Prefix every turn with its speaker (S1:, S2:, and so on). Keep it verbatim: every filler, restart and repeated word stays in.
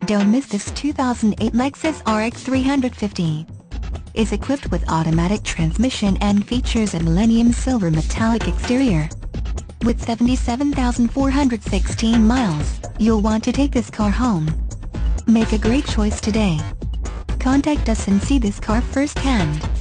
S1: Don't miss this two thousand eight Lexus R X three fifty. Is equipped with automatic transmission and features a Millennium Silver Metallic exterior. With seventy-seven thousand four hundred sixteen miles, you'll want to take this car home. Make a great choice today. Contact us and see this car firsthand.